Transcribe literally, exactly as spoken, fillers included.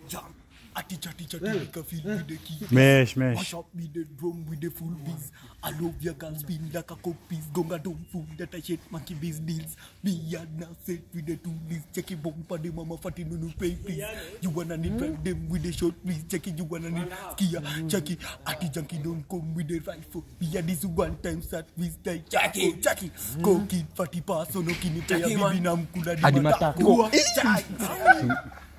jam. Ati chati chati make a feel with the key. Mesh, mesh. Mash up with the drum with the full beats. I love your girl spin like a copies. Gonga don't fool that I shit monkey biz deals. Me and now set with the two leaves. Check it bump the mama fatty no no pay please. You wanna need drive them with the short please. Check it you wanna need skier. Check it. Ati junky don't come with the rifle. Me and this one time start with the Jackie. Jackie. Go kid fatty pass on no kini play. Baby nam kula di mata.